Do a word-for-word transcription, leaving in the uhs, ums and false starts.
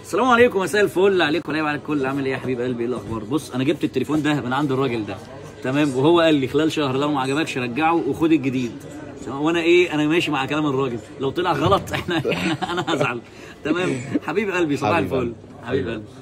السلام عليكم، مساء الفل عليكم وعلى الكل. عامل ايه يا حبيب قلبي؟ ايه الاخبار؟ بص انا جبت التليفون ده من عند الراجل ده، تمام، وهو قال لي خلال شهر لو ما عجبكش رجعه وخد الجديد. وانا ايه، انا ماشي مع كلام الراجل، لو طلع غلط احنا, احنا انا هزعل. تمام حبيب قلبي، صباح الفل حبيب قلبي.